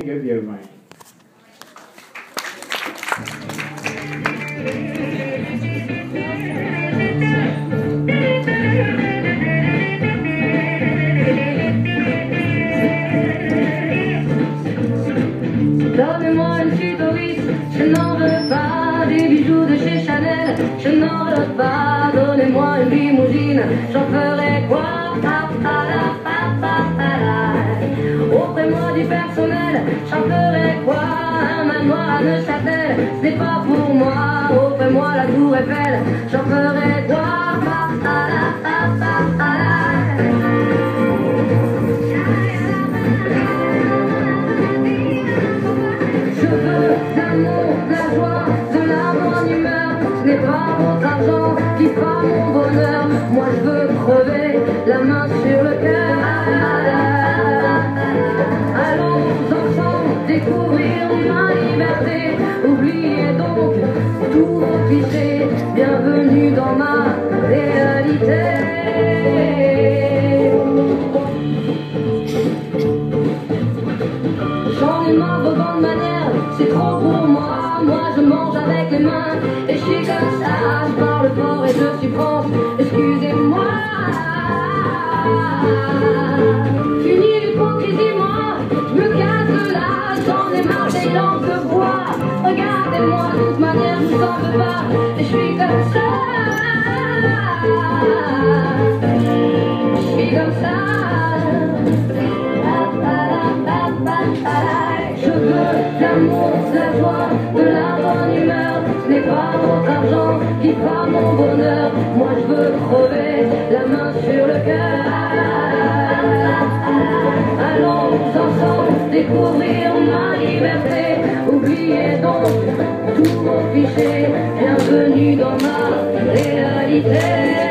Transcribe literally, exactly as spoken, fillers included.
Give you a ring. Donnez-moi une tutoris, je n'en veux pas. Des bijoux de chez Chanel, je n'en veux pas. Donnez-moi une limousine, j'en ferai quoi? Offrez-moi du personnel, j'en ferai quoi? Un manoir à Neuchâtel, ce n'est pas pour moi. Offrez-moi la tour Eiffel, j'en ferai quoi? Je veux l'amour, la joie, de la bonne humeur. Ce n'est pas votre argent qui fera mon bonheur. Moi je veux crever, la main sur le cœur. Allons ensemble découvrir ma liberté. Oubliez donc tous vos clichés. Bienvenue dans ma réalité. J'en ai marre de vos bonnes manières, c'est trop pour moi. Moi je mange avec les mains et je suis comme ça. Je parle fort et je suis France, excusez-moi. Fini l'hypocrisie, moi, je me casse de là. J'en ai marre des lampes de bois. Regardez-moi, de toute manière je vous en veux pas. Et je suis comme ça. Je suis comme ça. Je veux l'amour, la joie, de la bonne humeur. Ce n'est pas votre argent qui fera mon bonheur. Moi je veux crever, la main sur le cœur. Allons ensemble découvrir ma liberté. Oubliez donc tous vos clichés. Bienvenue dans ma réalité.